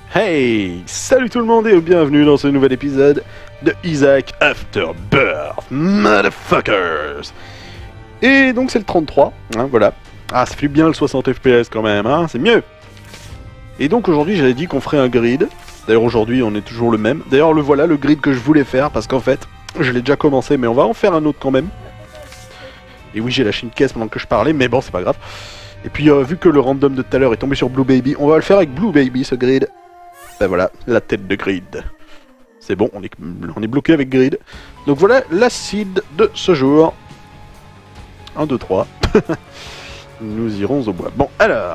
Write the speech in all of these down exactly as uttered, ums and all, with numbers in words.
Hey, salut tout le monde et bienvenue dans ce nouvel épisode de Isaac Afterbirth, motherfuckers. Et donc c'est le trente-trois, hein, voilà. Ah, ça fait bien le soixante F P S quand même, hein, c'est mieux. Et donc aujourd'hui j'avais dit qu'on ferait un grid. D'ailleurs aujourd'hui on est toujours le même. D'ailleurs le voilà, le grid que je voulais faire, parce qu'en fait, je l'ai déjà commencé, mais on va en faire un autre quand même. Et oui, j'ai lâché une caisse pendant que je parlais, mais bon, c'est pas grave. Et puis euh, vu que le random de tout à l'heure est tombé sur Blue Baby, on va le faire avec Blue Baby ce grid. Ben voilà, la tête de grid. C'est bon, on est, on est bloqué avec grid. Donc voilà l'acide de ce jour. un, deux, trois. Nous irons au bois. Bon, alors.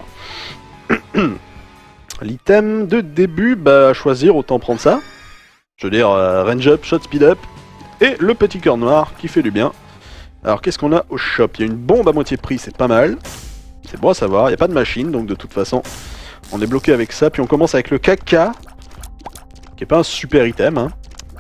L'item de début, bah, à choisir, autant prendre ça. Je veux dire, euh, range up, shot speed up. Et le petit cœur noir qui fait du bien. Alors, qu'est-ce qu'on a au shop? Il y a une bombe à moitié prix, c'est pas mal. C'est bon à savoir, il n'y a pas de machine, donc de toute façon... On est bloqué avec ça, puis on commence avec le caca, qui est pas un super item, hein.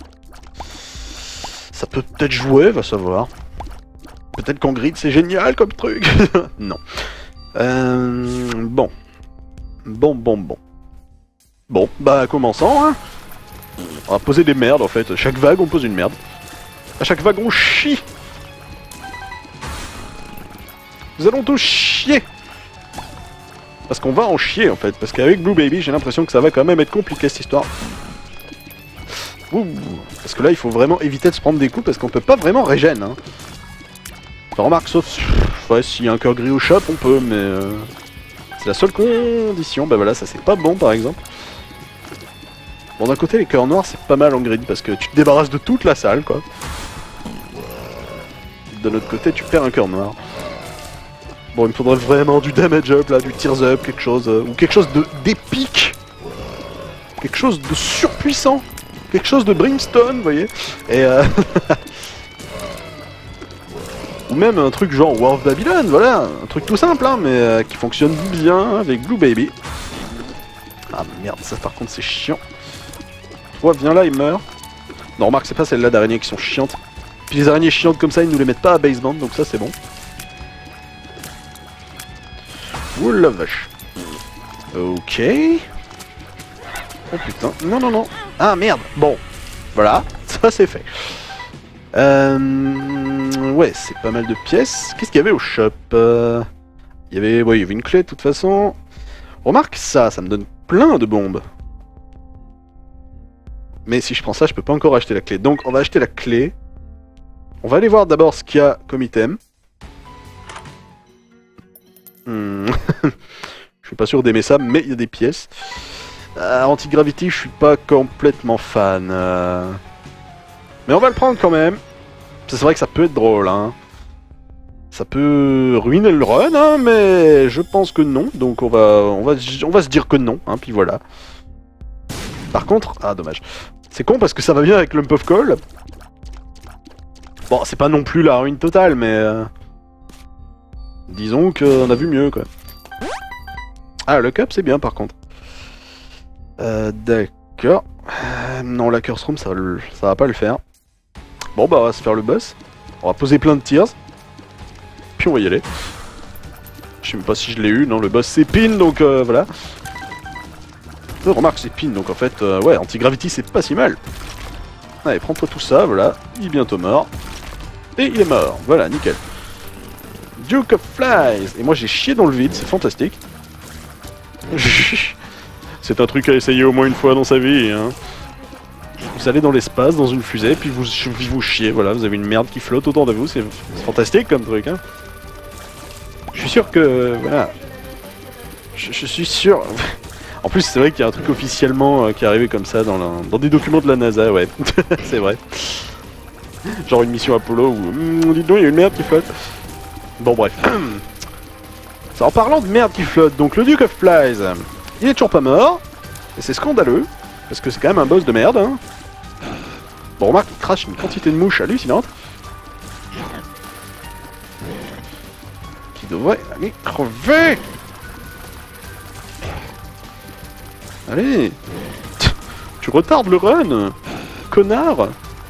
Ça peut peut-être jouer, va savoir. Peut-être qu'en grid c'est génial comme truc. Non. Euh, bon. Bon, bon, bon. Bon, bah commençons, hein. On va poser des merdes en fait. À chaque vague on pose une merde. À chaque vague on chie. Nous allons tous chier. Parce qu'on va en chier en fait, parce qu'avec Blue Baby j'ai l'impression que ça va quand même être compliqué cette histoire. Ouh, parce que là il faut vraiment éviter de se prendre des coups parce qu'on peut pas vraiment régène. Hein. Enfin, remarque, sauf ouais, s'il y a un cœur gris au shop on peut, mais euh, c'est la seule condition. Bah voilà, ça c'est pas bon par exemple. Bon, d'un côté les cœurs noirs c'est pas mal en grid parce que tu te débarrasses de toute la salle quoi. De l'autre côté tu perds un cœur noir. Bon, il me faudrait vraiment du damage up, là, du tears up, quelque chose, euh, ou quelque chose de d'épique, quelque chose de surpuissant, quelque chose de brimstone, vous voyez, et euh... ou même un truc genre War of Babylon, voilà, un truc tout simple, hein, mais euh, qui fonctionne bien avec Blue Baby. Ah merde, ça par contre c'est chiant. Toi, viens là, il meurt. Non, remarque, c'est pas celles-là d'araignées qui sont chiantes. Puis les araignées chiantes comme ça, ils nous les mettent pas à basement, donc ça c'est bon. Ouh la vache. Ok. Oh putain. Non, non, non. Ah merde. Bon. Voilà. Ça c'est fait. Euh... Ouais, c'est pas mal de pièces. Qu'est-ce qu'il y avait au shop? euh... Il y avait... Ouais, il y avait une clé de toute façon. Remarque ça, ça me donne plein de bombes. Mais si je prends ça, je peux pas encore acheter la clé. Donc on va acheter la clé. On va aller voir d'abord ce qu'il y a comme item. Hmm. Je suis pas sûr d'aimer ça, mais il y a des pièces. Euh, Anti-gravity, je suis pas complètement fan. Euh... Mais on va le prendre quand même. C'est vrai que ça peut être drôle, hein. Ça peut ruiner le run, hein, mais je pense que non. Donc on va, on va, on va se dire que non, hein, puis voilà. Par contre, ah dommage. C'est con parce que ça va bien avec Lump of Coal. Bon, c'est pas non plus la ruine totale, mais... Euh... Disons qu'on a vu mieux quoi. Ah, le cup c'est bien par contre. Euh, d'accord. Euh, non, la curse room ça, ça va pas le faire. Bon bah on va se faire le boss. On va poser plein de tirs. Puis on va y aller. Je sais même pas si je l'ai eu. Non, le boss c'est pin donc euh, voilà. Euh, remarque c'est pin donc en fait euh, ouais, anti-gravity c'est pas si mal. Allez, prends-toi tout ça, voilà. Il est bientôt mort. Et il est mort. Voilà, nickel. Duke of Flies. Et moi j'ai chié dans le vide, c'est fantastique. C'est un truc à essayer au moins une fois dans sa vie, hein. Vous allez dans l'espace, dans une fusée, puis vous, vous chiez, voilà, vous avez une merde qui flotte autour de vous, c'est fantastique comme truc, hein. Je suis sûr que... Voilà. Je, je suis sûr... En plus c'est vrai qu'il y a un truc officiellement euh, qui est arrivé comme ça dans, la, dans des documents de la NASA, ouais. C'est vrai. Genre une mission Apollo où... Mmm, dites donc, il y a une merde qui flotte. Bon bref. En parlant de merde qui flotte, donc le Duke of Flies, il est toujours pas mort, et c'est scandaleux, parce que c'est quand même un boss de merde, hein. Bon, remarque, il crache une quantité de mouches hallucinante. Qui devrait aller crever. Allez. Tu retardes le run, connard.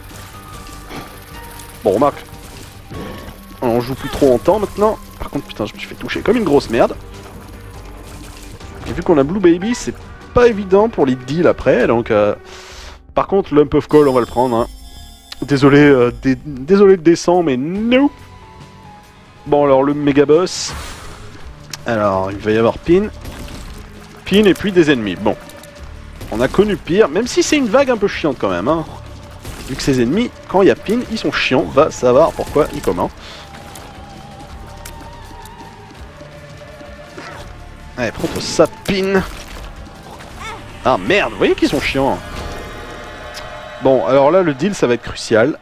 Bon, remarque. On joue plus trop en temps maintenant. Par contre, putain, je me suis fait toucher comme une grosse merde. Et vu qu'on a Blue Baby, c'est pas évident pour les deals après, donc... Euh... Par contre, Lump of Coal, on va le prendre. Hein. Désolé, euh, dé... désolé de descendre, mais no. Bon, alors le méga boss. Alors, il va y avoir Pin. Pin et puis des ennemis. Bon. On a connu pire, même si c'est une vague un peu chiante quand même. Hein. Vu que ces ennemis, quand il y a Pin, ils sont chiants. Va savoir pourquoi et comment. Allez, prends-toi ça, Pin. Ah merde, vous voyez qu'ils sont chiants. Bon, alors là, le deal, ça va être crucial.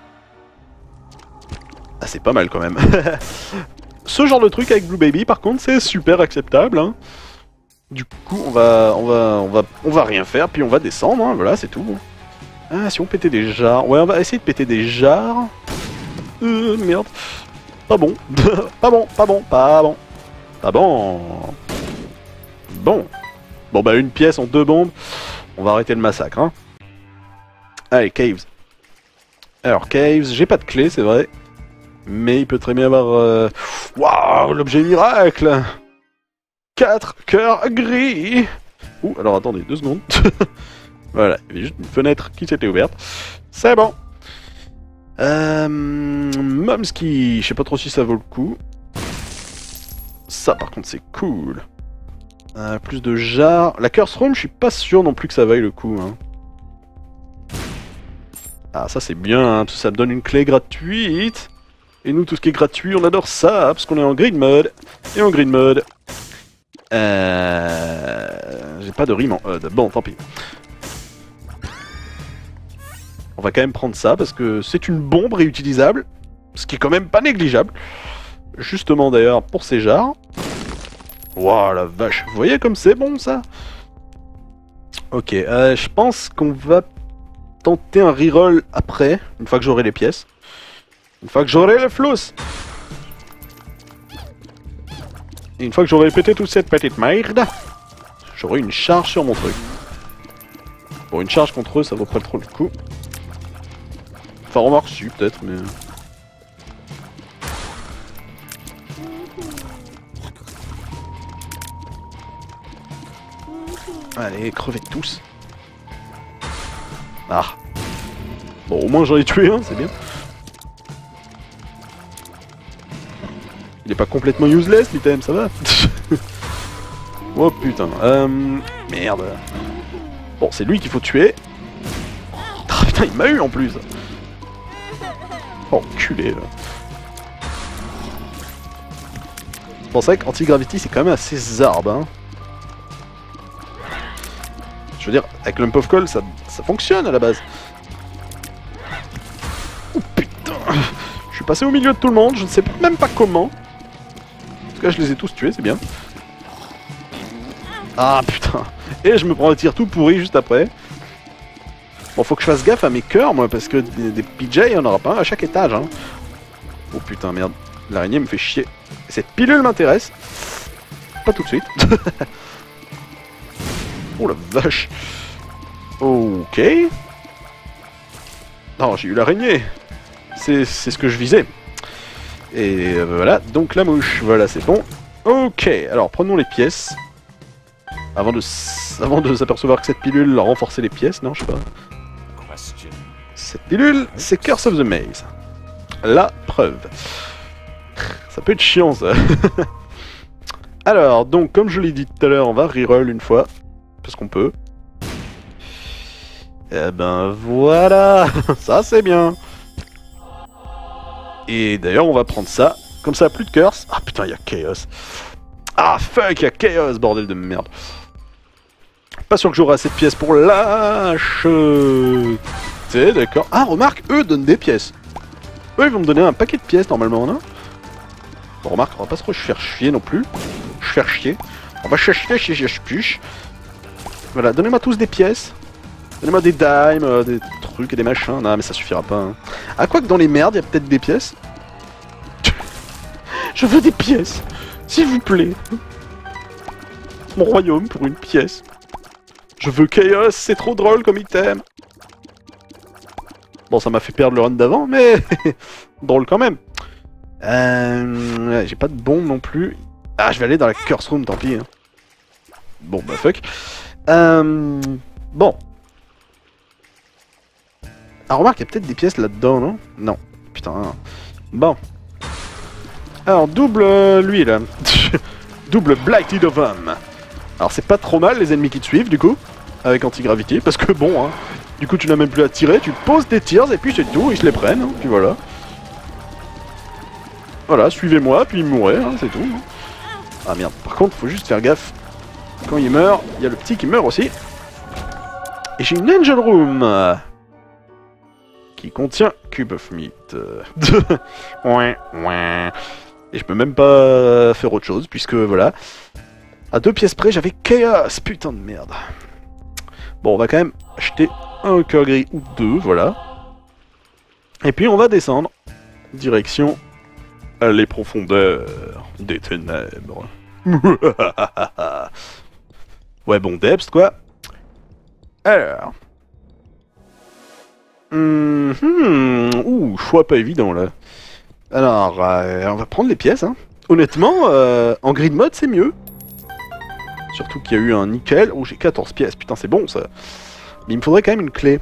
Ah, c'est pas mal quand même. Ce genre de truc avec Blue Baby, par contre, c'est super acceptable. Hein. Du coup, on va, on va, on va, on va rien faire, puis on va descendre. Hein, voilà, c'est tout. Ah, si on pétait des jarres, ouais, on va essayer de péter des jarres. Euh, merde, pas bon, pas bon, pas bon, pas bon, pas bon. Bon, bon bah une pièce en deux bombes, on va arrêter le massacre. Hein. Allez, Caves. Alors, Caves, j'ai pas de clé, c'est vrai. Mais il peut très bien avoir... Euh... Waouh, l'objet miracle. Quatre cœurs gris. Ouh, alors attendez, deux secondes. Voilà, il y avait juste une fenêtre qui s'était ouverte. C'est bon. Euh... Momski, je sais pas trop si ça vaut le coup. Ça, par contre, c'est cool. Euh, plus de jarres. La Curse Room, je suis pas sûr non plus que ça vaille le coup. Hein. Ah, ça c'est bien, hein, tout ça me donne une clé gratuite. Et nous, tout ce qui est gratuit, on adore ça, parce qu'on est en grid mode. Et en grid mode... Euh... J'ai pas de rime en odd. Bon, tant pis. On va quand même prendre ça, parce que c'est une bombe réutilisable. Ce qui est quand même pas négligeable. Justement, d'ailleurs, pour ces jarres. Waouh, la vache. Vous voyez comme c'est bon, ça? Ok, euh, je pense qu'on va... tenter un reroll après, une fois que j'aurai les pièces. Une fois que j'aurai le flous. Et une fois que j'aurai pété toute cette petite merde, j'aurai une charge sur mon truc. Bon, une charge contre eux, ça vaut pas trop le coup. Enfin, remarque, si, peut-être, mais... Allez, crevez tous. Ah. Bon, au moins j'en ai tué un, c'est bien. Il est pas complètement useless, l'item, ça va. Oh putain. Euh... Merde. Bon, c'est lui qu'il faut tuer. Ah putain, il m'a eu en plus. Oh, enculé, là. Bon, c'est vrai qu'anti-gravity, c'est quand même assez zarbe, hein. Je veux dire, avec Lump of Coal, ça, ça fonctionne à la base. Oh putain. Je suis passé au milieu de tout le monde, je ne sais même pas comment. En tout cas, je les ai tous tués, c'est bien. Ah putain. Et je me prends un tir tout pourri juste après. Bon, faut que je fasse gaffe à mes cœurs, moi, parce que des, des P J, il n'y en aura pas un à chaque étage. Hein. Oh putain, merde. L'araignée me fait chier. Cette pilule m'intéresse. Pas tout de suite. Oh la vache. Ok. Non, j'ai eu l'araignée. C'est ce que je visais. Et euh, voilà, donc la mouche. Voilà, c'est bon. Ok, alors prenons les pièces. Avant de avant de s'apercevoir que cette pilule a renforcé les pièces, non, je sais pas. Cette pilule, c'est Curse of the Maze. La preuve. Ça peut être chiant, ça. Alors, donc, comme je l'ai dit tout à l'heure, on va reroll une fois. Parce qu'on peut. Eh ben voilà. Ça c'est bien. Et d'ailleurs on va prendre ça. Comme ça plus de curse. Ah putain, il y a Chaos. Ah fuck, il y a Chaos, bordel de merde. Pas sûr que j'aurai assez de pièces pour l'acheter. D'accord. Ah remarque, eux donnent des pièces. Eux ils vont me donner un paquet de pièces normalement, non? Bon remarque, on va pas trop se faire chier non plus. Se faire chier. On va chercher chier chier chier. Voilà, donnez-moi tous des pièces. Donnez-moi des dimes, euh, des trucs et des machins. Non, mais ça suffira pas. Hein. Ah, quoi que dans les merdes, il y a peut-être des pièces. Je veux des pièces. S'il vous plaît. Mon royaume pour une pièce. Je veux Chaos, c'est trop drôle comme item. Bon, ça m'a fait perdre le run d'avant, mais... drôle quand même. Euh... J'ai pas de bombe non plus. Ah, je vais aller dans la Curse Room, tant pis. Hein. Bon, bah fuck. Euh... Bon. Ah, remarque, il y a peut-être des pièces là-dedans, non? Non. Putain. Bon. Alors, double euh, lui, là. Double Blighted Ovum. Alors, c'est pas trop mal, les ennemis qui te suivent, du coup. Avec anti-gravity, parce que bon, hein. Du coup, tu n'as même plus à tirer, tu poses tes tirs, et puis c'est tout, ils se les prennent, hein, puis voilà. Voilà, suivez-moi, puis il mourrait, hein, c'est tout. Hein. Ah merde, par contre, faut juste faire gaffe. Quand il meurt, il y a le petit qui meurt aussi. Et j'ai une Angel Room qui contient Cube of Meat. Ouais, ouais. Et je peux même pas faire autre chose, puisque voilà. À deux pièces près, j'avais Chaos. Putain de merde. Bon, on va quand même acheter un cœur gris ou deux, voilà. Et puis on va descendre. Direction les profondeurs des ténèbres. Ouais, bon, Debs, quoi. Alors. Hum, hum, ouh, choix pas évident, là. Alors, euh, on va prendre les pièces, hein. Honnêtement, euh, en grid mode, c'est mieux. Surtout qu'il y a eu un nickel. Oh, j'ai quatorze pièces, putain, c'est bon, ça. Mais il me faudrait quand même une clé.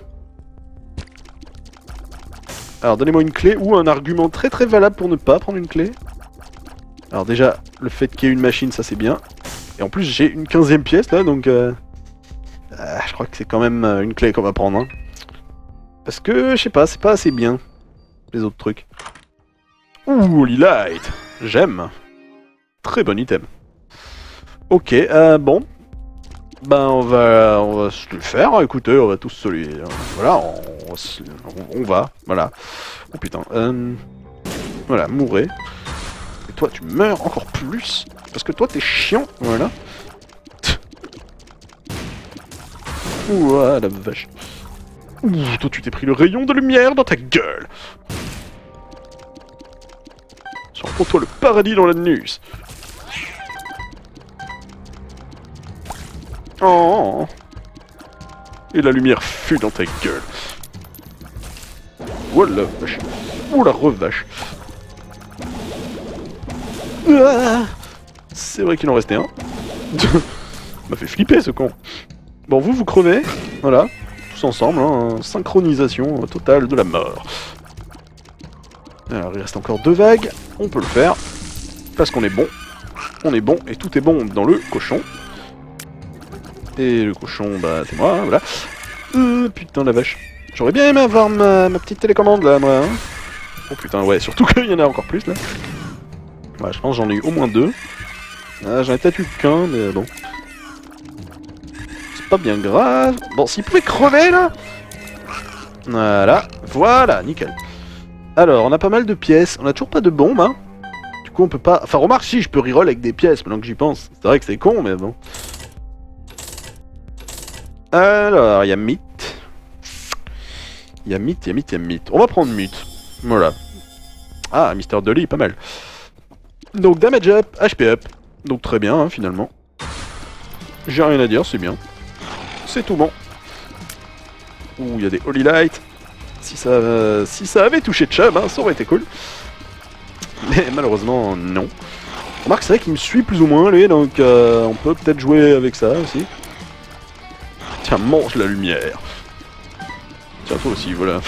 Alors, donnez-moi une clé ou un argument très très valable pour ne pas prendre une clé. Alors déjà, le fait qu'il y ait une machine, ça c'est bien. Et en plus, j'ai une quinzième pièce, là, donc... Euh... Euh, je crois que c'est quand même une clé qu'on va prendre, hein. Parce que, je sais pas, c'est pas assez bien, les autres trucs. Ouh, Holy Light. J'aime. Très bon item. Ok, euh, bon. Ben, on va, on va se le faire, écoutez, on va tous se lui... Voilà, on, on, on va, voilà. Oh putain, euh... Voilà, mourrez. Et toi, tu meurs encore plus, parce que toi, t'es chiant, voilà. Ouh, ah, la vache. Ouh, toi, tu t'es pris le rayon de lumière dans ta gueule. Sors pour toi le paradis dans l'anus. Oh. Et la lumière fut dans ta gueule. Oh la vache. Oh la revache. Ah, c'est vrai qu'il en restait un. M'a fait flipper ce con. Bon, vous, vous crevez. Voilà. Tous ensemble, hein. Synchronisation totale de la mort. Alors, il reste encore deux vagues. On peut le faire. Parce qu'on est bon. On est bon et tout est bon dans le cochon. Et le cochon, bah c'est moi, hein, voilà. Euh, putain la vache. J'aurais bien aimé avoir ma, ma petite télécommande là, moi. Hein. Oh putain, ouais, surtout qu'il y en a encore plus là. Ouais, je pense que j'en ai eu au moins deux. Ah, j'en ai peut-être eu qu'un, mais bon. C'est pas bien grave. Bon, s'il pouvait crever là. Voilà, voilà, nickel. Alors, on a pas mal de pièces. On a toujours pas de bombes, hein. Du coup, on peut pas... Enfin, remarque, si, je peux reroll avec des pièces, maintenant que j'y pense. C'est vrai que c'est con, mais bon. Alors, il y a Mythe. Il y a Mythe, il y a Mythe, il y a Mythe. On va prendre Mythe. Voilà. Ah, Mister Dolly, pas mal. Donc, damage up, H P up. Donc, très bien, hein, finalement. J'ai rien à dire, c'est bien. C'est tout bon. Ouh, il y a des Holy Light. Si ça, euh, si ça avait touché Chubb, hein, ça aurait été cool. Mais malheureusement, non. Remarque, c'est vrai qu'il me suit plus ou moins, lui, donc euh, on peut peut-être jouer avec ça aussi. Tiens, mange la lumière. Tiens, toi aussi, voilà.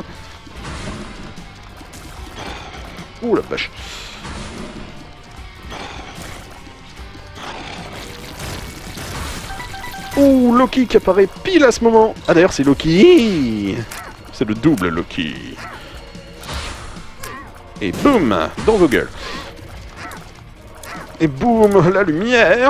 Ouh la vache. Ouh, Loki qui apparaît pile à ce moment. Ah d'ailleurs, c'est Loki. C'est le double Loki. Et boum, dans vos gueules. Et boum, la lumière.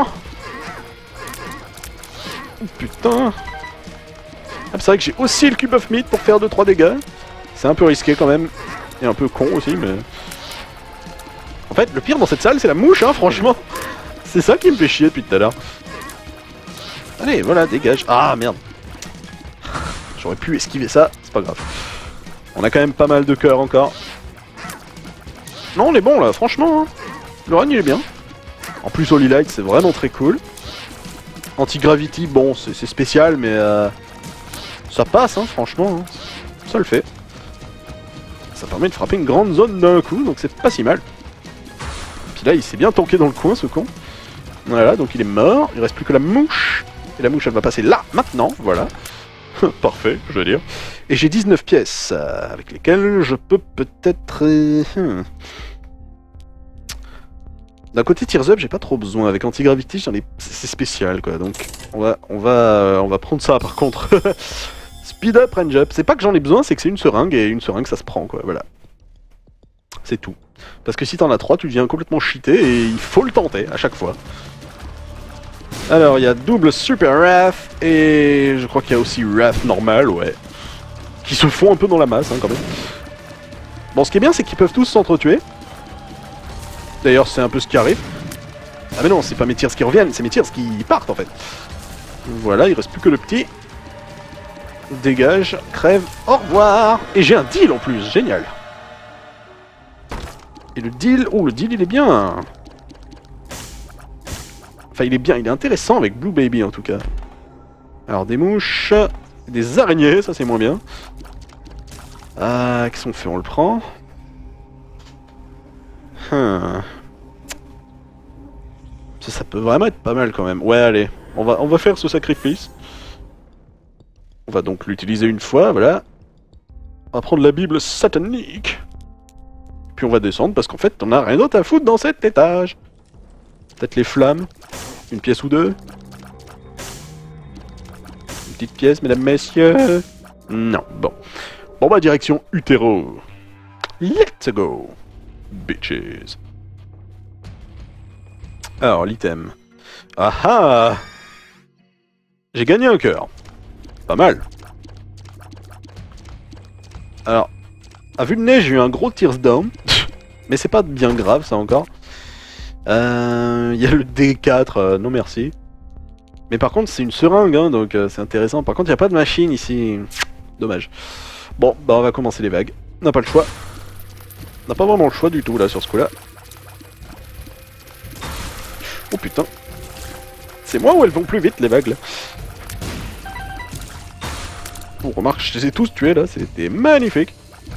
Oh, putain. Ah, c'est vrai que j'ai aussi le Cube of Meat pour faire deux trois dégâts. C'est un peu risqué quand même. Et un peu con aussi, mais... En fait, le pire dans cette salle, c'est la mouche, hein, franchement. C'est ça qui me fait chier depuis tout à l'heure. Allez, voilà, dégage. Ah, merde. J'aurais pu esquiver ça, c'est pas grave. On a quand même pas mal de cœurs encore. Non, on est bon, là, franchement. Hein. Le run, il est bien. En plus, Holy Light, c'est vraiment très cool. Anti-gravity, bon, c'est spécial, mais... Euh, ça passe, hein, franchement. Hein. Ça le fait. Ça permet de frapper une grande zone d'un coup, donc c'est pas si mal. Puis là, il s'est bien tanké dans le coin, ce con. Voilà, donc il est mort. Il reste plus que la mouche. Et la mouche, elle va passer là, maintenant, voilà. Parfait, je veux dire. Et j'ai dix-neuf pièces, euh, avec lesquelles je peux peut-être... Euh, hmm. D'un côté Tears Up, j'ai pas trop besoin. Avec Anti-Gravity, j'en ai... c'est spécial, quoi. Donc, on va, on va, euh, on va prendre ça, par contre. Speed Up, Range Up. C'est pas que j'en ai besoin, c'est que c'est une seringue, et une seringue, ça se prend, quoi. Voilà. C'est tout. Parce que si t'en as trois, tu deviens complètement cheaté, et il faut le tenter, à chaque fois. Alors, il y a double Super Wrath, et je crois qu'il y a aussi Wrath normal, ouais. Qui se font un peu dans la masse, hein, quand même. Bon, ce qui est bien, c'est qu'ils peuvent tous s'entretuer. D'ailleurs, c'est un peu ce qui arrive. Ah mais non, c'est pas mes tirs qui reviennent, c'est mes tirs qui partent, en fait. Voilà, il reste plus que le petit. Dégage, crève, au revoir. Et j'ai un deal, en plus, génial. Et le deal... Oh, le deal, il est bien. Enfin, il est bien, il est intéressant avec Blue Baby, en tout cas. Alors, des mouches... Des araignées, ça c'est moins bien. Ah, qu'est-ce qu'on fait? On le prend. Hum. Ça, ça peut vraiment être pas mal quand même. Ouais, allez, on va, on va faire ce sacrifice. On va donc l'utiliser une fois, voilà. On va prendre la Bible satanique. Puis on va descendre parce qu'en fait, on a rien d'autre à foutre dans cet étage. Peut-être les flammes. Une pièce ou deux. Une petite pièce, mesdames, messieurs. Non, bon. Bon bah, direction Utéro. Let's go, bitches. Alors, l'item. Ah ah! J'ai gagné un cœur. Pas mal. Alors, à vue de nez, j'ai eu un gros tears down. Mais c'est pas bien grave, ça encore. Il euh, y a le D quatre, euh, non merci. Mais par contre, c'est une seringue, hein, donc euh, c'est intéressant. Par contre, il n'y a pas de machine ici. Dommage. Bon, bah on va commencer les vagues. On n'a pas le choix. On n'a pas vraiment le choix du tout, là, sur ce coup-là. Oh putain. C'est moi ou elles vont plus vite, les vagues, là? Oh, remarque, je les ai tous tués, là. C'était magnifique.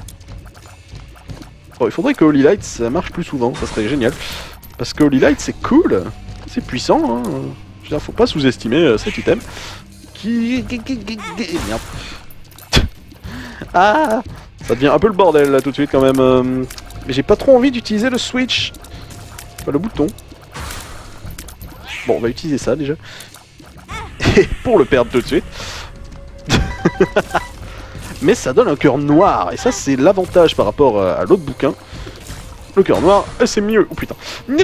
Oh, il faudrait que Holy Light, ça marche plus souvent. Ça serait génial. Parce que Holy Light, c'est cool. C'est puissant, hein. Je veux dire, faut pas sous-estimer euh, cet item. Qui... Merde. Ah, ça devient un peu le bordel là tout de suite quand même. Euh, mais j'ai pas trop envie d'utiliser le switch. Enfin, le bouton. Bon, on va utiliser ça déjà. Et pour le perdre tout de suite. Mais ça donne un cœur noir. Et ça, c'est l'avantage par rapport à l'autre bouquin. Le cœur noir, c'est mieux. Oh putain.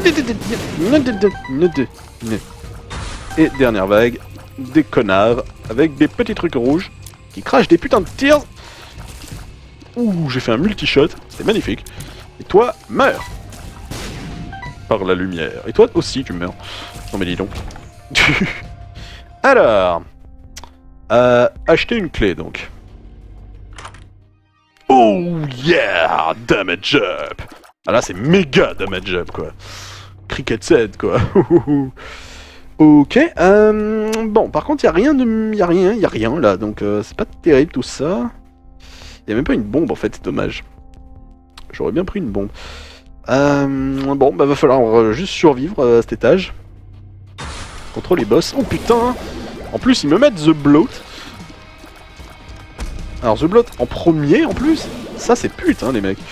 Et dernière vague. Des connards avec des petits trucs rouges qui crachent des putains de tirs. Ouh, j'ai fait un multi-shot, c'est magnifique. Et toi, meurs par la lumière. Et toi aussi, tu meurs. Non mais dis donc. Alors, euh, acheter une clé donc. Oh yeah, damage up. Ah là, c'est méga damage up quoi. Cricket set quoi. Ok. Euh, bon, par contre, il y a rien de, y a rien, y a rien là, donc euh, c'est pas terrible tout ça. Il y a même pas une bombe en fait, c'est dommage. J'aurais bien pris une bombe. Euh, bon, bah va falloir euh, juste survivre à cet étage. Contre les boss. Oh putain! En plus, ils me mettent The Bloat. Alors, The Bloat en premier en plus. Ça, c'est putain, les mecs.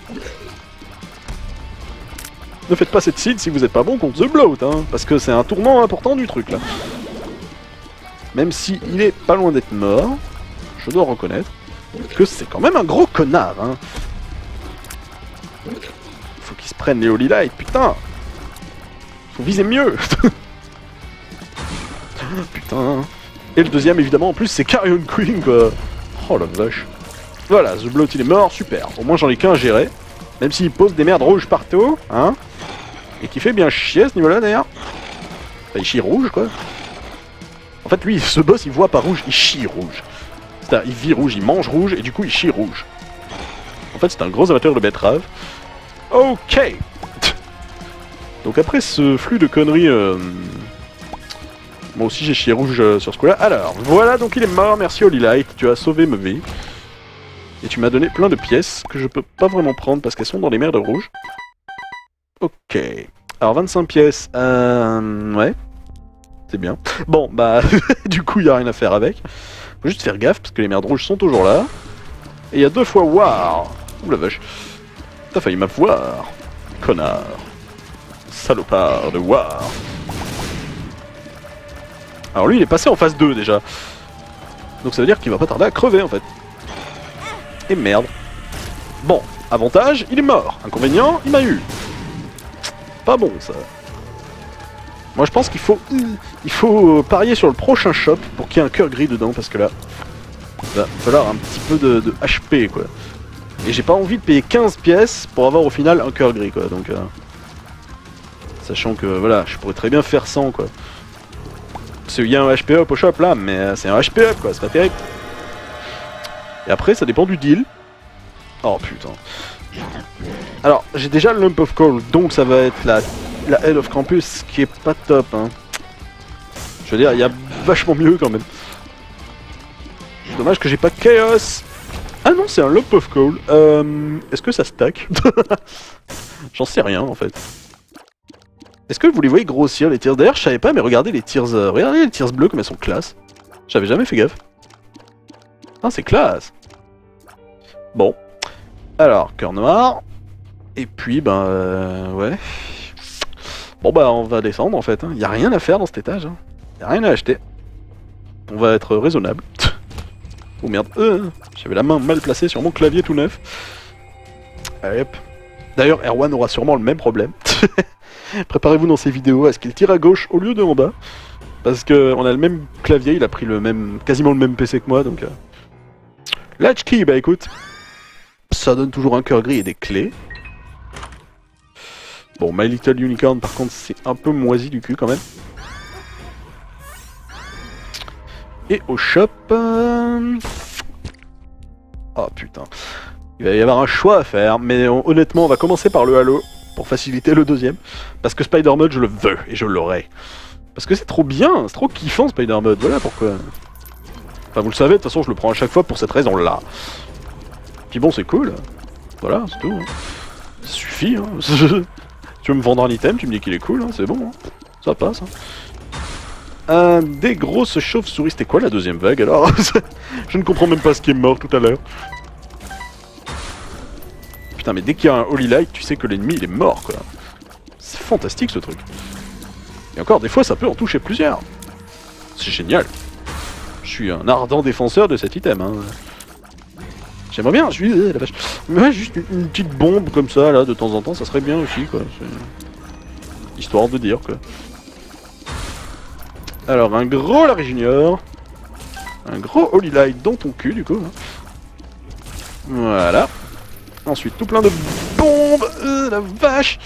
Ne faites pas cette seed si vous êtes pas bon contre The Bloat, hein. Parce que c'est un tournant important du truc là. Même si il est pas loin d'être mort, je dois reconnaître que c'est quand même un gros connard, hein. Faut qu'il se prenne les Holy Light, putain. Faut viser mieux. Putain. Et le deuxième, évidemment, en plus, c'est Carrion Queen, quoi. Oh la vache. Voilà, The Bloat, il est mort, super. Au moins, j'en ai qu'un à gérer. Même s'il pose des merdes rouges partout, hein. Et qui fait bien chier à ce niveau-là, d'ailleurs. Enfin, il chie rouge, quoi. En fait, lui, ce boss, il voit pas rouge, il chie rouge. C'est-à-dire, il vit rouge, il mange rouge, et du coup, il chie rouge. En fait, c'est un gros amateur de betterave. Ok. Donc après ce flux de conneries... Euh... Moi aussi, j'ai chié rouge euh, sur ce coup-là. Alors, voilà, donc il est mort, merci Holy Light, tu as sauvé ma vie. Et tu m'as donné plein de pièces que je peux pas vraiment prendre parce qu'elles sont dans les merdes rouges. Ok. Alors, vingt-cinq pièces, euh... ouais. C'est bien. Bon, bah, du coup, il n'y a rien à faire avec. Faut juste faire gaffe, parce que les merdes rouges sont toujours là. Et il y a deux fois War. Ouh la vache. T'as failli m'avoir. Connard. Salopard de War. Alors lui, il est passé en phase deux, déjà. Donc ça veut dire qu'il va pas tarder à crever, en fait. Et merde. Bon, avantage, il est mort. Inconvénient, il m'a eu. Pas bon, ça. Moi je pense qu'il faut il faut parier sur le prochain shop pour qu'il y ait un cœur gris dedans, parce que là il va falloir un petit peu de, de H P quoi. Et j'ai pas envie de payer quinze pièces pour avoir au final un cœur gris quoi, donc euh, sachant que voilà, je pourrais très bien faire cent quoi. Parce qu'il y a un H P up au shop là, mais euh, c'est un H P up quoi, c'est pas terrible. Et après ça dépend du deal. Oh putain. Alors j'ai déjà le Lump of Coal, donc ça va être la La Head of Campus qui est pas top hein. Je veux dire, il y a vachement mieux quand même. Dommage que j'ai pas Chaos. Ah non, c'est un Lump of Coal. Euh, Est-ce que ça stack? J'en sais rien en fait. Est-ce que vous les voyez grossir les tirs? D'ailleurs, je savais pas, mais regardez les tirs. Euh, regardez les tirs bleus comme elles sont classe. J'avais jamais fait gaffe. Ah, c'est classe. Bon. Alors, cœur noir. Et puis, ben, euh, ouais. Bon bah on va descendre en fait, il hein. Y a rien à faire dans cet étage, hein. Y a rien à acheter. On va être raisonnable. Oh merde, euh, j'avais la main mal placée sur mon clavier tout neuf. Allez hop. D'ailleurs Erwan aura sûrement le même problème. Préparez-vous dans ces vidéos à ce qu'il tire à gauche au lieu de en bas. Parce que on a le même clavier, il a pris le même, quasiment le même P C que moi donc... Euh... Latchkey, bah écoute. Ça donne toujours un cœur gris et des clés. Bon, My Little Unicorn, par contre, c'est un peu moisi du cul, quand même. Et au shop... Euh... Oh, putain. Il va y avoir un choix à faire, mais on, honnêtement, on va commencer par le Halo, pour faciliter le deuxième. Parce que Spider-Mode, je le veux, et je l'aurai. Parce que c'est trop bien, c'est trop kiffant, Spider-Mode, voilà pourquoi. Enfin, vous le savez, de toute façon, je le prends à chaque fois pour cette raison-là. Puis bon, c'est cool. Voilà, c'est tout. Hein. Ça suffit, hein. Tu veux me vendre un item, tu me dis qu'il est cool, hein, c'est bon, hein. Ça passe. Hein. Euh, des grosses chauves-souris, c'était quoi la deuxième vague alors? Je ne comprends même pas ce qui est mort tout à l'heure. Putain, mais dès qu'il y a un Holy Light, tu sais que l'ennemi il est mort quoi. C'est fantastique ce truc. Et encore, des fois ça peut en toucher plusieurs. C'est génial. Je suis un ardent défenseur de cet item. Hein. J'aimerais bien, je suis euh, la vache. Mais ouais, juste une, une petite bombe comme ça là de temps en temps, ça serait bien aussi quoi. Histoire de dire quoi. Alors un gros Larry Junior. Un gros Holy Light dans ton cul du coup. Hein. Voilà. Ensuite tout plein de bombes. Euh, la vache.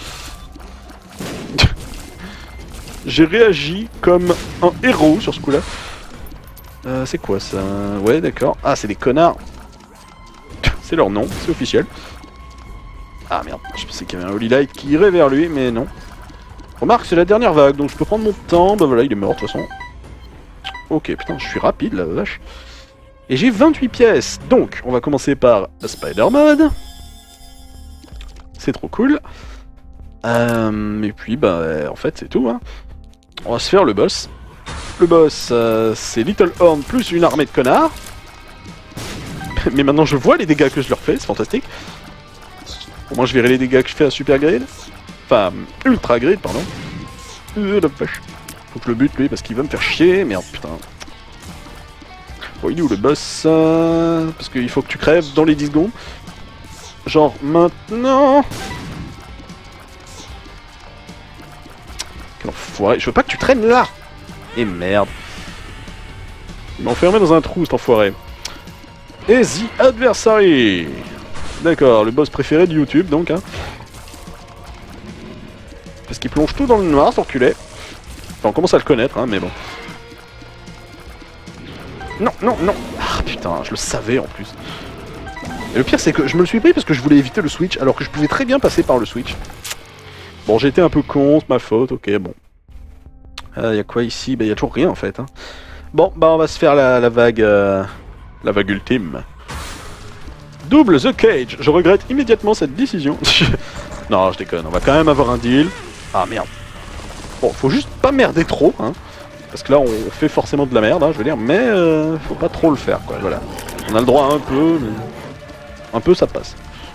J'ai réagi comme un héros sur ce coup là. Euh, c'est quoi ça? Ouais d'accord. Ah c'est des connards. C'est leur nom, c'est officiel. Ah merde, je pensais qu'il y avait un Holy Light qui irait vers lui, mais non. Remarque, c'est la dernière vague, donc je peux prendre mon temps. Bah voilà, il est mort de toute façon. Ok, putain, je suis rapide, la vache. Et j'ai vingt-huit pièces, donc on va commencer par Spider-Mode. C'est trop cool. Euh, et puis, bah, en fait, c'est tout. Hein. On va se faire le boss. Le boss, euh, c'est Little Horn plus une armée de connards. Mais maintenant je vois les dégâts que je leur fais, c'est fantastique. Au moins je verrai les dégâts que je fais à Super Grid. Enfin, Ultra Grid, pardon. Euh, la vache. Faut que je le bute lui parce qu'il va me faire chier. Merde, putain. Bon, il est où le boss euh... Parce qu'il faut que tu crèves dans les dix secondes. Genre maintenant. Quel enfoiré. Je veux pas que tu traînes là. Et merde. Il m'a enfermé dans un trou cet enfoiré. Et The Adversary. D'accord, le boss préféré de YouTube donc hein. Parce qu'il plonge tout dans le noir, cet enculé. Enfin, on commence à le connaître hein, mais bon. Non, non, non. Ah putain, je le savais en plus. Et le pire c'est que je me le suis pris parce que je voulais éviter le switch alors que je pouvais très bien passer par le switch. Bon, j'ai été un peu con, c'est ma faute, ok, bon. Il euh, y a quoi ici? Bah, il y a toujours rien en fait. Hein. Bon, bah, on va se faire la, la vague. Euh, la vague ultime. Double The Cage. Je regrette immédiatement cette décision. Non, je déconne, on va quand même avoir un deal. Ah merde. Bon, faut juste pas merder trop, hein. Parce que là, on fait forcément de la merde, hein, je veux dire, mais euh, faut pas trop le faire, quoi, voilà. On a le droit à un peu, mais... Un peu, ça passe.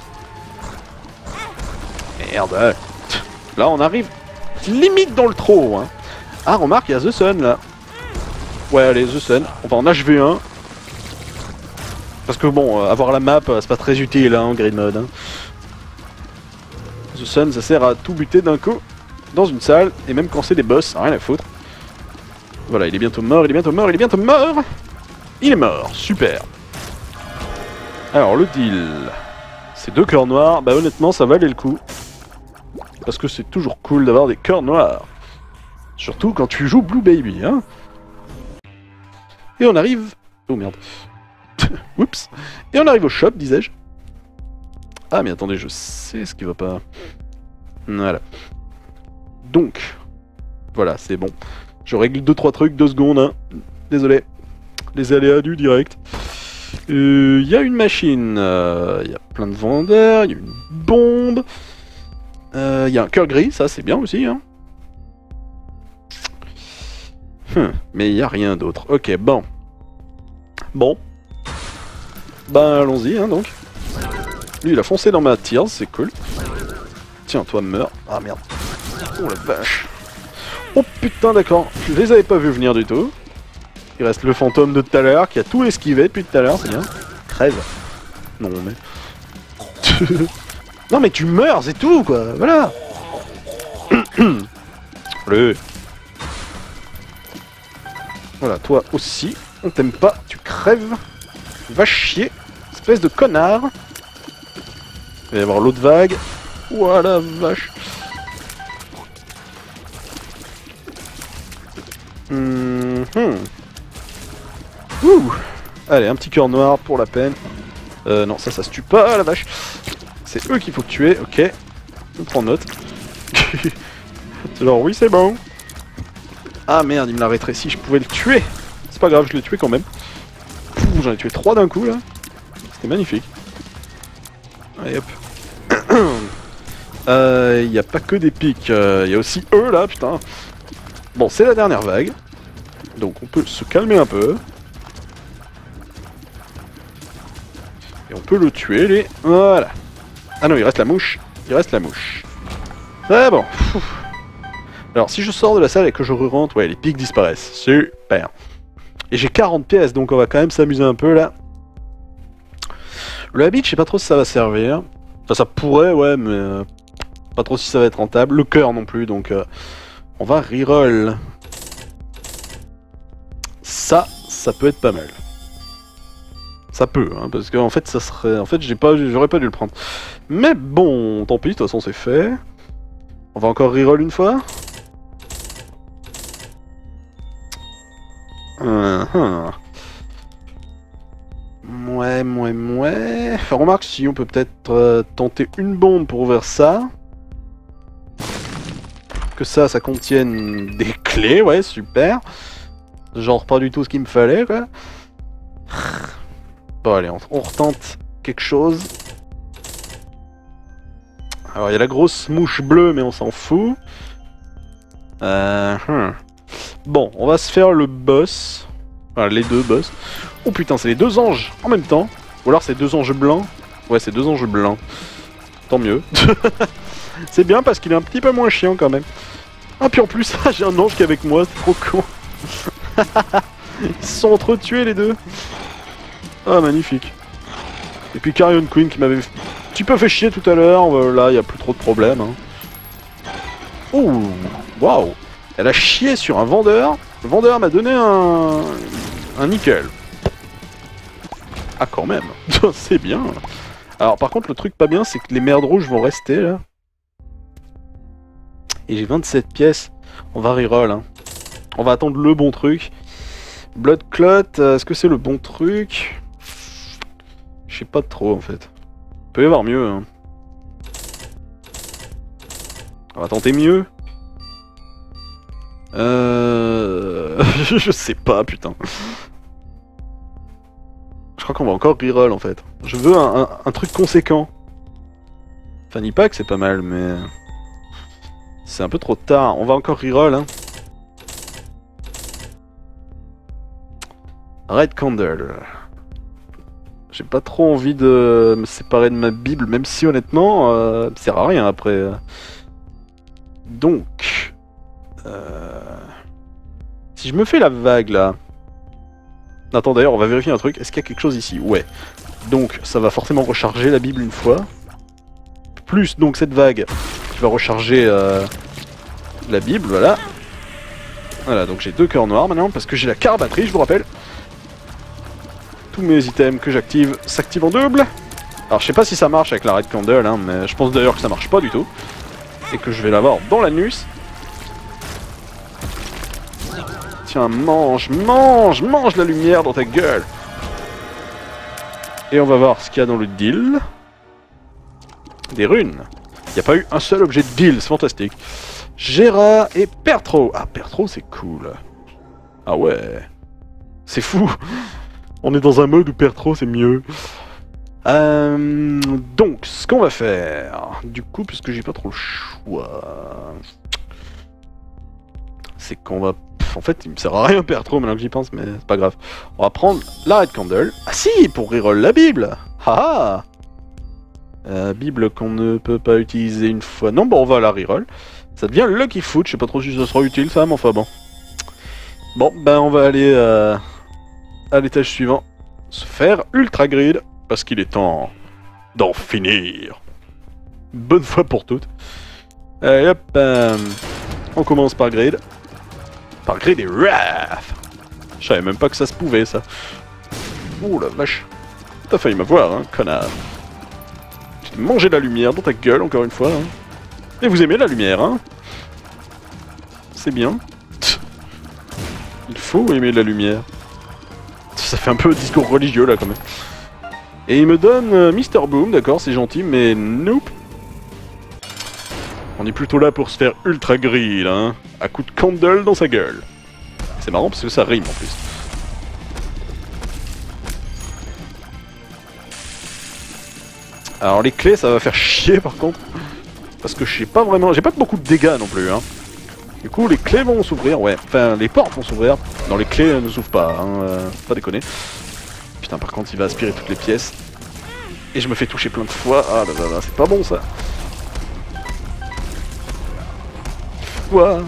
Merde. Là, on arrive limite dans le trop, hein. Ah, remarque, il y a The Sun, là. Ouais, allez, The Sun. On va en H V un. Parce que bon, euh, avoir la map, euh, c'est pas très utile, hein, en Grid Mode. Hein. The Sun, ça sert à tout buter d'un coup, dans une salle, et même quand c'est des boss, rien à foutre. Voilà, il est bientôt mort, il est bientôt mort, il est bientôt mort. Il est mort, super. Alors, le deal. Ces deux cœurs noirs, bah honnêtement, ça valait le coup. Parce que c'est toujours cool d'avoir des cœurs noirs. Surtout quand tu joues Blue Baby, hein. Et on arrive... Oh merde. Oups. Et on arrive au shop, disais-je. Ah mais attendez, je sais ce qui va pas. Voilà. Donc, voilà, c'est bon. Je règle deux trois trucs, deux secondes, hein. Désolé. Les aléas du direct. Il euh, y a une machine, il euh, y a plein de vendeurs, il y a une bombe. Il euh, y a un cœur gris, ça c'est bien aussi, hein. Hum, mais il n'y a rien d'autre. Ok, bon. Bon. Ben allons-y, hein, donc. Lui il a foncé dans ma tire, c'est cool. Tiens, toi meurs. Ah merde. Oh la vache. Oh putain, d'accord. Je les avais pas vus venir du tout. Il reste le fantôme de tout à l'heure qui a tout esquivé depuis tout à l'heure, c'est bien. Crève. Non mais... non mais tu meurs, c'est tout quoi, voilà. Allez. Voilà, toi aussi, on t'aime pas, tu crèves. Va chier, espèce de connard. Il va y avoir l'autre vague. Voilà, vache. Mmh. Ouh. Allez, un petit cœur noir pour la peine. Euh, non, ça, ça se tue pas, la vache. C'est eux qu'il faut tuer, ok. On prend note. C'est genre, oui, c'est bon. Ah merde, il me l'a rétréci, je pouvais le tuer. C'est pas grave, je l'ai tué quand même. J'en ai tué trois d'un coup, là. C'était magnifique. Allez, hop. Il euh, n'y a pas que des pics, il euh, y a aussi eux, là, putain. Bon, c'est la dernière vague. Donc on peut se calmer un peu. Et on peut le tuer, les... Voilà. Ah non, il reste la mouche. Il reste la mouche. Très bon. Alors, si je sors de la salle et que je re-rentre, ouais, les pics disparaissent. Super. Et j'ai quarante pièces, donc on va quand même s'amuser un peu, là. Le habit, je sais pas trop si ça va servir. Enfin, ça pourrait, ouais, mais... Euh, pas trop si ça va être rentable. Le cœur non plus, donc... Euh, on va reroll. Ça, ça peut être pas mal. Ça peut, hein, parce qu'en fait, ça serait... En fait, j'ai pas... j'aurais pas dû le prendre. Mais bon, tant pis, de toute façon, c'est fait. On va encore reroll une fois. Uh-huh. Mouais, mouais, mouais... Enfin, remarque, si on peut peut-être euh, tenter une bombe pour ouvrir ça. Que ça, ça contienne des clés, ouais, super. Genre pas du tout ce qu'il me fallait, quoi. Bon, allez, on, on retente quelque chose. Alors, il y a la grosse mouche bleue, mais on s'en fout. Euh, hmm. Bon, on va se faire le boss. Enfin, les deux boss. Oh putain, c'est les deux anges en même temps. Ou alors c'est deux anges blancs. Ouais, c'est deux anges blancs. Tant mieux. C'est bien parce qu'il est un petit peu moins chiant quand même. Ah, puis en plus, j'ai un ange qui est avec moi, c'est trop con. Ils se sont entretués les deux. Ah, magnifique. Et puis Carrion Queen qui m'avait un petit peu fait chier tout à l'heure. Là, il n'y a plus trop de problème. Hein. Oh, waouh. Elle a chié sur un vendeur. Le vendeur m'a donné un... un nickel. Ah, quand même. C'est bien. Alors, par contre, le truc pas bien, c'est que les merdes rouges vont rester, là. Et j'ai vingt-sept pièces. On va reroll, hein. On va attendre le bon truc. Blood Clot, est-ce que c'est le bon truc? Je sais pas trop, en fait. Il peut y avoir mieux, hein. On va tenter mieux. Euh... je sais pas, putain. Je crois qu'on va encore reroll, en fait. Je veux un, un, un truc conséquent. Fanny Pack, c'est pas mal, mais... C'est un peu trop tard. On va encore reroll, hein. Red Candle. J'ai pas trop envie de me séparer de ma Bible, même si honnêtement, euh, ça sert à rien après. Donc... Euh... Si je me fais la vague là... Attends d'ailleurs, on va vérifier un truc. Est-ce qu'il y a quelque chose ici? Ouais. Donc ça va forcément recharger la Bible une fois. Plus donc cette vague qui va recharger euh, la Bible, voilà. Voilà, donc j'ai deux cœurs noirs maintenant parce que j'ai la carabatterie, je vous rappelle. Tous mes items que j'active s'activent en double. Alors je sais pas si ça marche avec la Red Candle, hein, mais je pense d'ailleurs que ça marche pas du tout. Et que je vais l'avoir dans l'anus. Tiens, mange, mange, mange la lumière dans ta gueule. Et on va voir ce qu'il y a dans le deal. Des runes. Il n'y a pas eu un seul objet de deal, c'est fantastique. Gera et Pertro. Ah, Pertro c'est cool. Ah ouais. C'est fou. On est dans un mode où Pertro c'est mieux. Euh, donc, ce qu'on va faire, du coup, puisque j'ai pas trop le choix, c'est qu'on va... En fait, il me sert à rien Pertro maintenant que j'y pense, mais c'est pas grave. On va prendre la Red Candle. Ah si, pour reroll la Bible. Haha. Euh, Bible qu'on ne peut pas utiliser une fois. Non, bon, on va la reroll. Ça devient Lucky Foot, je sais pas trop si ça sera utile ça, mais enfin bon. Bon, ben on va aller euh, à l'étage suivant. Se faire Ultra Grid, parce qu'il est temps d'en finir. Bonne fois pour toutes. Allez hop, euh, on commence par Grid. Par Grid et Wrath. Je savais même pas que ça se pouvait ça. Ouh la vache. T'as failli m'avoir, hein, connard. Manger de la lumière dans ta gueule, encore une fois. Hein. Et vous aimez la lumière, hein? C'est bien. Il faut aimer la lumière. Ça fait un peu discours religieux, là, quand même. Et il me donne euh, Mister Boom, d'accord, c'est gentil, mais nope. On est plutôt là pour se faire ultra grill, hein. À coup de candle dans sa gueule. C'est marrant parce que ça rime, en plus. Alors les clés ça va faire chier par contre. Parce que je sais pas vraiment... J'ai pas beaucoup de dégâts non plus hein. Du coup les clés vont s'ouvrir, ouais. Enfin les portes vont s'ouvrir. Non les clés ne s'ouvrent pas, hein. euh, Pas déconner. Putain par contre il va aspirer toutes les pièces. Et je me fais toucher plein de fois. Ah là là là, c'est pas bon ça. Quoi?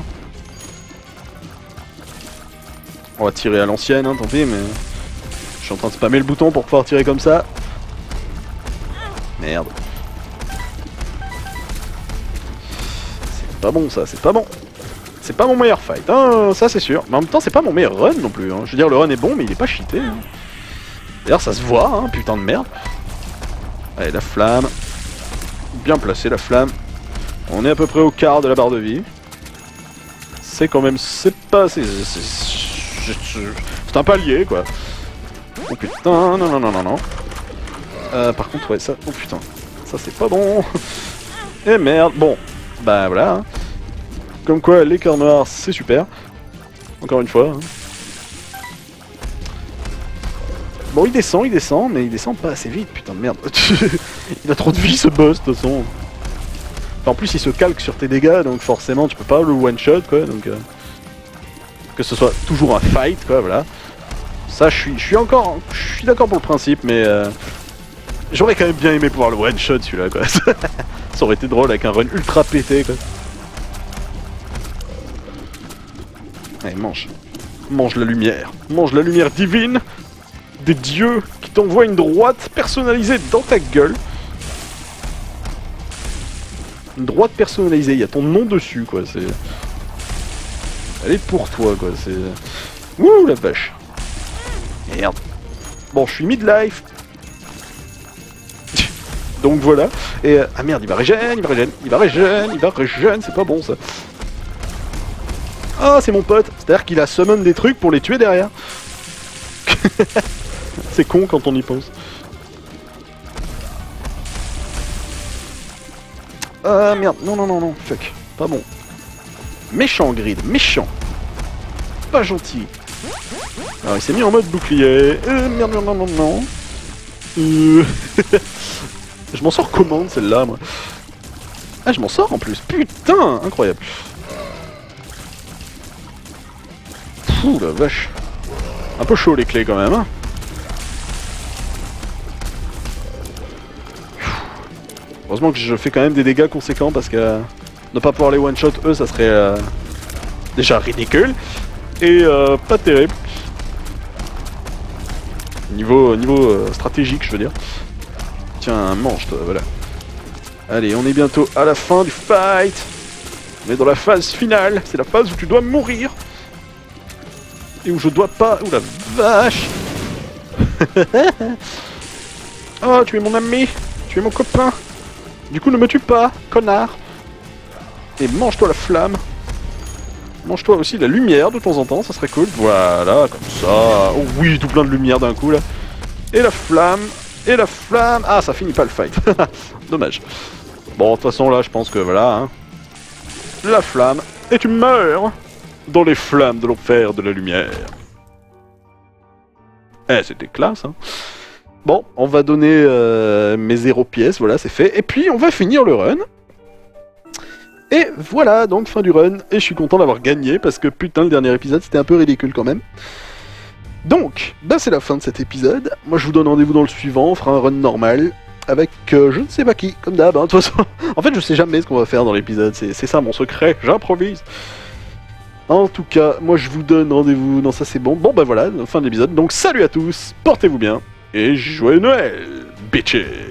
On va tirer à l'ancienne hein, tant pis mais... Je suis en train de spammer le bouton pour pouvoir tirer comme ça. Merde. C'est pas bon ça, c'est pas bon. C'est pas mon meilleur fight, hein, ça c'est sûr. Mais en même temps c'est pas mon meilleur run non plus. Hein. Je veux dire le run est bon mais il est pas cheaté. Hein. D'ailleurs ça se voit, hein, putain de merde. Allez la flamme. Bien placé la flamme. On est à peu près au quart de la barre de vie. C'est quand même... C'est pas... C'est un palier quoi. Oh putain, non non non non non. Euh, par contre, ouais, ça... Oh putain. Ça, c'est pas bon. Et merde. Bon. Bah, voilà. Hein. Comme quoi, les cœurs noirs, c'est super. Encore une fois. Hein. Bon, il descend, il descend, mais il descend pas assez vite. Putain de merde. Il a trop de vie, ce boss, de toute façon. Enfin, en plus, il se calque sur tes dégâts, donc forcément, tu peux pas le one-shot, quoi. Donc, euh... que ce soit toujours un fight, quoi, voilà. Ça, je suis, je suis encore... Je suis d'accord pour le principe, mais... Euh... J'aurais quand même bien aimé pouvoir le one shot celui-là quoi. Ça aurait été drôle avec un run ultra pété quoi. Allez mange. Mange la lumière. Mange la lumière divine des dieux qui t'envoient une droite personnalisée dans ta gueule. Une droite personnalisée, il y a ton nom dessus quoi, c'est... Elle est pour toi quoi, c'est... Wouh la vache. Merde. Bon je suis midlife. Donc voilà, et... Euh, ah merde, il va régène, il va régène, il va régène, il va régène, c'est pas bon ça. Ah, c'est mon pote, c'est-à-dire qu'il a summon des trucs pour les tuer derrière. C'est con quand on y pense. Ah merde, non non non non, fuck, pas bon. Méchant Grid, méchant. Pas gentil. Alors il s'est mis en mode bouclier, euh, merde, non non non non. Euh... Je m'en sors comment celle-là, moi? Ah, je m'en sors en plus. Putain, incroyable. Pouh, la vache. Un peu chaud les clés quand même. Hein. Heureusement que je fais quand même des dégâts conséquents parce que euh, ne pas pouvoir les one-shot eux ça serait euh, déjà ridicule et euh, pas terrible. Niveau, niveau euh, stratégique je veux dire. Tiens, mange toi, voilà. Allez, on est bientôt à la fin du fight. On est dans la phase finale, c'est la phase où tu dois mourir. Et où je dois pas... Ouh la vache. Oh, tu es mon ami, tu es mon copain. Du coup, ne me tue pas, connard. Et mange-toi la flamme. Mange-toi aussi la lumière de temps en temps, ça serait cool. Voilà, comme ça. Oh oui, tout plein de lumière d'un coup, là. Et la flamme. Et la flamme. Ah, ça finit pas le fight. Dommage. Bon, de toute façon, là, je pense que voilà. Hein. La flamme. Et tu meurs dans les flammes de l'enfer de la lumière. Eh, c'était classe, hein. Bon, on va donner euh, mes zéro pièces, voilà, c'est fait. Et puis, on va finir le run. Et voilà, donc fin du run. Et je suis content d'avoir gagné, parce que putain, le dernier épisode, c'était un peu ridicule quand même. Donc, bah c'est la fin de cet épisode. Moi, je vous donne rendez-vous dans le suivant. On fera un run normal, avec euh, je ne sais pas qui, comme d'hab. Hein, de toute façon, en fait, je sais jamais ce qu'on va faire dans l'épisode. C'est ça mon secret, j'improvise. En tout cas, moi, je vous donne rendez-vous. Non, ça c'est bon. Bon, bah voilà, fin de l'épisode. Donc, salut à tous, portez-vous bien. Et joyeux Noël, bitches!